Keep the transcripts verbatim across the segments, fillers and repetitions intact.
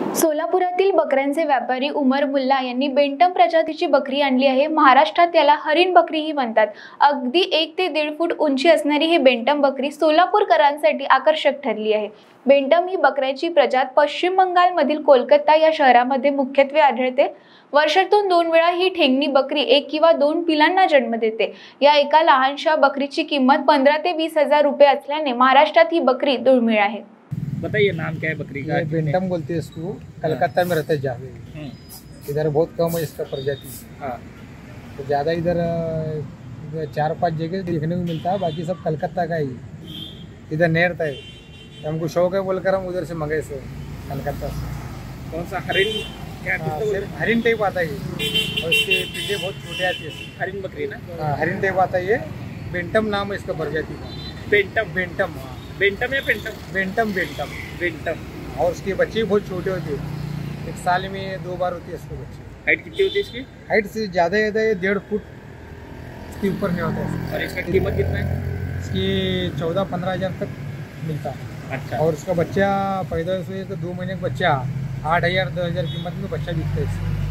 सोलापुरातील बकऱ्यांचे व्यापारी उमर मुल्ला यांनी बेंटम प्रजातीची बकरी आणली आहे। महाराष्ट्रात याला हरिण बकरीही म्हणतात। अगदी एक ते दीड फूट उंची असणारी ही बेंटम बकरी सोलापूरकरांसाठी आकर्षक ठरली आहे। बेंटम ही बकऱ्याची प्रजात पश्चिम बंगालमधील कोलकाता या शहरामध्ये मुख्यत्वे आढळते। वर्षातून दोन वेळा ही ठेंगणी बकरी एक किंवा दोन पिलांना जन्म देते। या एका लहानशा बकरीची किंमत पंधरा ते वीस हजार रुपये असल्याने महाराष्ट्रात ही बकरी दुर्मिळ आहे। बताइए नाम क्या है बकरी का? बेंटम बोलते हैं इसको। कलकत्ता में रहता है ज़्यादा, इधर बहुत कम है इसका प्रजाति। हाँ, तो ज़्यादा इधर चार पांच जगह देखने को मिलता है, बाकी सब कलकत्ता का ही। इधर नहीं रहता है, हमको शौक है बोलकर हम उधर से मंगाए से कलकत्ता से। कौन सा हरिण? क्या हरिण टाइप आता है और इसके पिंडे बहुत छोटे आते हैं। हरिण बकरी ना? हाँ, हरिण टाइप आता है ये। बेंटम नाम है इसका प्रजाति का। बेंटम बेंटम हाँ, बेंटम या पेंटम? Bantam bantam bantam. और उसके बच्चे बहुत छोटे होते हैं, एक साल में दो बार होते हैं इसके बच्चे। हाइट कितनी होती है इसकी? हाइट से ज़्यादा ज़्यादा ये डेढ़ फुट के ऊपर नहीं होता है। और इसका कीमत कितना है? इसकी चौदह पंद्रह हज़ार तक मिलता है। अच्छा। और उसका बच्चा पैदा हुए तो दो महीने का बच्चा आठ हज़ार दस हज़ार कीमत में बच्चा बिकता है इससे।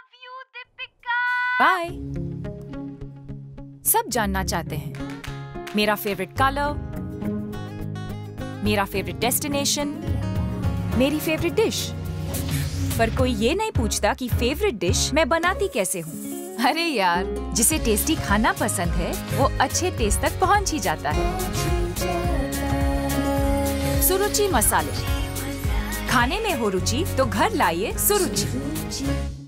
बाय। सब जानना चाहते हैं मेरा फेवरेट कलर, मेरा फेवरेट डेस्टिनेशन, मेरी फेवरेट डिश, पर कोई ये नहीं पूछता कि फेवरेट डिश मैं बनाती कैसे हूँ। अरे यार, जिसे टेस्टी खाना पसंद है वो अच्छे टेस्ट तक पहुँच ही जाता है। सुरुचि मसाले, खाने में हो रुचि तो घर लाइए सुरुचि।